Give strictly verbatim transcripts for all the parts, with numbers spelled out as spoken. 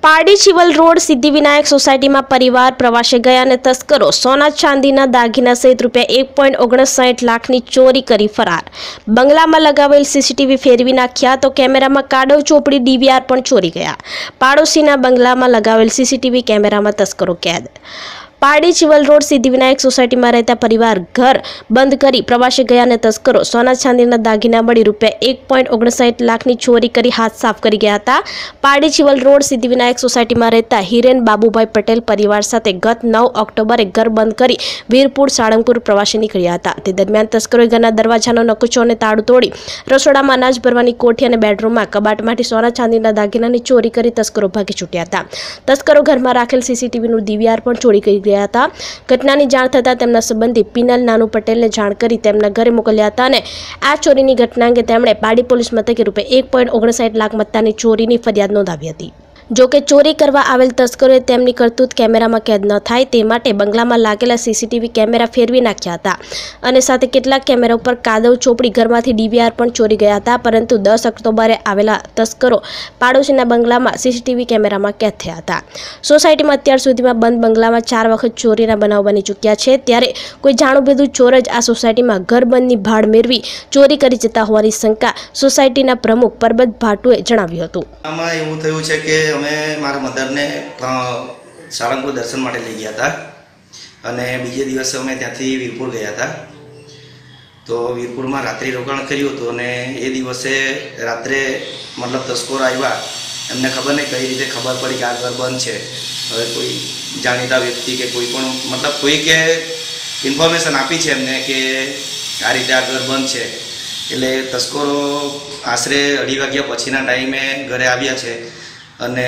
Pardi Chival road Siddhivinayak society में परिवार प्रवासे गया ने तस्करो सोना चांदीना दागीना सहित रूपिया एक पॉइंट ओगणसाठ लाखनी चोरी करी फरार। बंगला में लगावेल सीसीटीवी फेरवी नाख्या तो कैमरा में काडव चोपड़ी डीवीआर पण चोरी गया। पाड़ोशीना बंगला में लगावेल सीसीटीवी कैमरा में तस्करो कैद। पारडी चिवल रोड सिद्धिविनायक सोसायटी में रहता परिवार घर बंद करी प्रवासे गया ने तस्करो सोना चांदीना दागीना मળી રૂપિયા एक पॉइंट ओगणसाठ लाखनी चोरी करी हाथ साफ करी गया था। पारडी चिवल रोड सिद्धिविनायक सोसायटी में रहता हिरेन बाबूभाई पटेल परिवार साथे गत नौ ऑक्टोबरे घर बंद करी वीरपुर साळंगपुर प्रवासे निकळ्या हता। ते दरमियान तस्करोए घરના दरवाजाનો નકુચો અને તાળું તોડી રસોડામાં અનાજ ભરવાની કોઠી અને બેડરૂમમાં કબાટમાંથી સોના ચાંદીના દાગીનાની ચોરી કરી તસ્કરો ભાગી છૂટ્યા હતા। તસ્કરો ઘરમાં રાખેલ સીસીટીવીનું ડીવીઆર પણ ચોરી કરી ગયા હતા। ઘટનાની જાણ થતાં તેમના સંબંધી પિનલ નાનુ પટેલને જાણ કરી તેમના ઘરે મોકલ્યા હતા અને આ ચોરીની ઘટના અંગે તેમણે પારડી પોલીસ મથકે રૂપિયા एक पॉइंट ओगणसाठ लाख मत्तानी चोरीनी फरियाद नोंधावी हती। जो कि चोरी करवा आवेल तस्करोए तेमनी करतूत कैमरा में कैद न थाय ते माटे बंगला में लागेला सीसीटीवी कैमरा फेरवी नाख्या हता अने साथे केटलाक कैमरा पर कादव चोपड़ी घरमांथी डीवीआर पण चोरी गया हता। परंतु दस ऑक्टोबरे आवेला तस्करो पाड़ोशीना बंगला में सीसीटीवी कैमरा में कैद थया हता। सोसायटी में अत्यार सुधीमां बंद बंगला में चार वखत चोरीना बनाव बनी चूक्या छे त्यारे कोई जाणू बेधू चोर ज आ सोसायटी में घर बंदनी भाड़ मेरवी चोरी करी जता होवानी शंका सोसायटीना प्रमुख परबत भाटुए जणाव्युं हतुं। आमां एवुं थयुं छे के અમે મારા મધરને સાળંગપુર દર્શન માટે લઈ ગયા હતા અને બીજે દિવસે અમે ત્યાંથી વીરપુર ગયા હતા। તો વીરપુરમાં રાત્રિ રોકાણ કર્યું હતું અને એ દિવસે રાત્રે મતલબ તસ્કરો આવ્યા। એમને ખબર નહીં કઈ રીતે ખબર પડી કે આ ઘર બંધ છે। હવે કોઈ જાણીતા વ્યક્તિ કે કોઈ પણ મતલબ કોઈ કે ઇન્ફોર્મેશન આપી છે એમને કે આ રીતે આ ઘર બંધ છે એટલે તસ્કરો આશરે અઢી વાગ્યા પછીના ટાઈમે ઘરે આવ્યા છે અને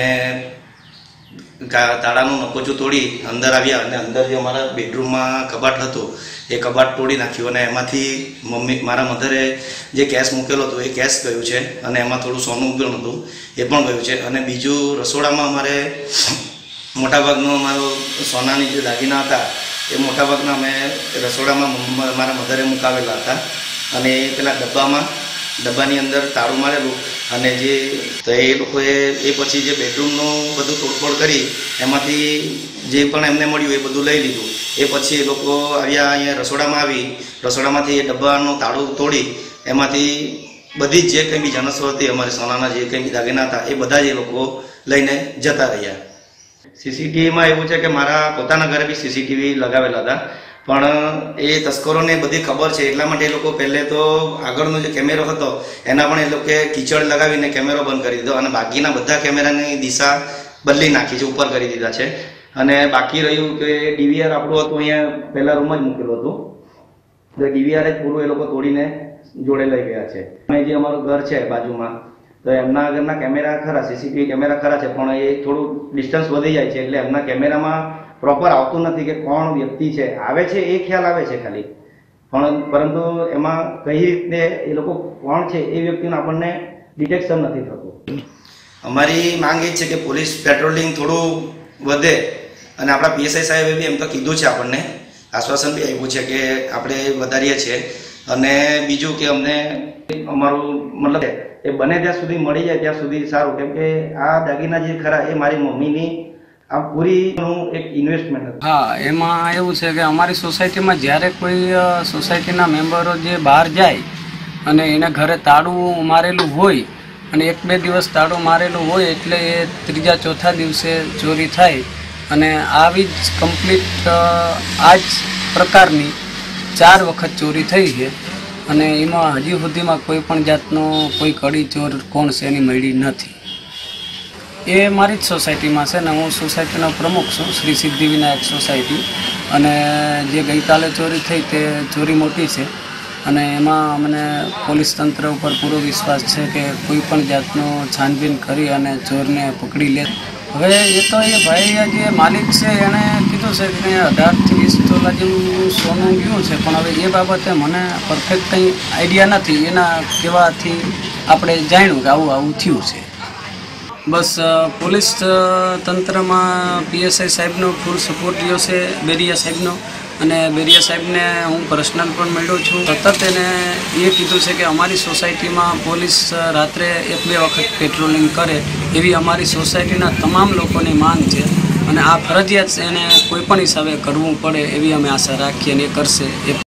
તાળાનું નકોચું તોડી અંદર આવ્યા અને અંદર જે અમારા બેડરૂમમાં કબાટ હતું એ કબાટ તોડી નાખ્યું અને એમાંથી મમ્મી મારા મધરે જે કેશ મૂકેલો હતો એ કેશ ગયું છે અને એમાં થોડું સોનું પણ હતું એ પણ ગયું છે અને બીજું રસોડામાં અમારે મોટાભાગનો અમારો સોનાની જે દાગીના હતા એ મોટાભાગના અમે રસોડામાં મારા મધરે મુકાવેલા હતા અને એ પેલા ડબ્બામાં ડબ્બાની અંદર તાળું મારેલું અને જે તો એ લોકોએ એ પછી જે બેડરૂમનું બધું તોડફોડ કરી એમાંથી જે પણ એમને મળ્યું એ બધું લઈ લીધું। એ પછી એ લોકો આવ્યા અહીંયા રસોડામાં આવી રસોડામાંથી એ ડબ્બાનું તાળું તોડી એમાંથી બધી જ જે કંઈ બી જનસો હતી અમારી સોનાના જે કંઈ બી દાગીના હતા એ બધા જ એ લોકો લઈને જતા રહ્યા। સીસીટીવીમાં એવું છે કે મારા પોતાના ઘરે બી સીસીટીવી લગાવેલા હતા પણ એ તસ્કરોને બધી ખબર છે એટલા માટે એ લોકો પહેલે તો આગળનો જે કેમેરો હતો એના પણ એ લોકોએ કીચડ લગાવીને કેમેરો બંધ કરી દીધો અને બાકીના બધા કેમેરાની દિશા બદલી નાખી છે, ઉપર કરી દીધા છે। અને બાકી રહ્યું કે ડીવીઆર આપણું હતું અહીંયા પહેલા રૂમ જ મૂકેલું હતું તો ડીવીઆર જ પૂરું એ લોકો તોડીને જોડે લઈ ગયા છે। અમે જે અમારું ઘર છે બાજુમાં તો એમના ઘરના કેમેરા ખરા સીસીટીવી કેમેરા ખરા છે પણ એ થોડું ડિસ્ટન્સ વધી જાય છે એટલે એમના કેમેરામાં प्रॉपर आवतुं नथी के कोण व्यक्ति है आवे छे ए ख्याल आवे छे खाली पण परंतु एमां कई रीते ए लोको कोण छे ए व्यक्तिने आपणने डिटेक्शन नथी थतुं। अमारी मांग ए छे के पोलीस पेट्रोलिंग थोड़ुं वधे अने आपणा पीएसआई साहेबे बी एम तो कीधुं छे आपणने आश्वासन बी आप्युं छे के आपणे वधारीए छे अने बीजुं के अमने अमारुं मतलब ए बने त्यां सुधी मळी जाय त्यां सुधी सारुं केम के आ दागीना जे खरा ए मारी मम्मीनी आ पूरी एक इन्वेस्टमेंट है। हाँ एमां एवुं छे के अमारी सोसायटी में ज्यारे कोई सोसायटीना मेम्बरो जे बहार जाय अने एना घरे ताळुं मारेलुं होय अने एक बे दिवस ताळुं मारेलुं होय एटले ए त्रीजा चौथा दिवसे चोरी थाय अने आवी ज कम्प्लीट आज प्रकारनी चार वखत चोरी थई छे अने एमां हजी सुधीमां कोई पण जातनो कोई कड़ी चोर कोण छे एनी मळी नथी। ए मारी ज सोसायटी में से हूँ सोसायटी प्रमुख छूँ श्री सिद्धिविनायक सोसायटी अने जे गई काले चोरी थी ते चोरी मोटी है अने एमां मने पोलीस तंत्र पर पूरो विश्वास है कि कोईपण जातनो छानबीन करी अने चोर ने पकड़ी ले। हवे ये तो ये भाई जे मालिक है एने कीधुं छे के अठार थी वीस तोला जेवुं सोनुं गयुं छे पण हवे ए बाबते मने परफेक्ट कंई आइडिया नथी एना केवाथी आपणे जाण्युं के आवुं आवुं थयुं छे। बस पुलिस तंत्र में पीएसआई साहेब नो फूल सपोर्ट रह्यो छे बेरिया साहेब नो અને બેરિયા સાહેબને હું પર્સનલ પણ મળ્યો છું. સતત એને એ કીધું છે કે અમારી સોસાયટીમાં પોલીસ રાત્રે એક બે વખત પેટ્રોલિંગ કરે એવી અમારી સોસાયટીના તમામ લોકોની માંગ છે અને આ ફરજિયાત એને કોઈ પણ હિસાબે કરવું પડે એવી અમે આશા રાખીએ અને એ કરશે.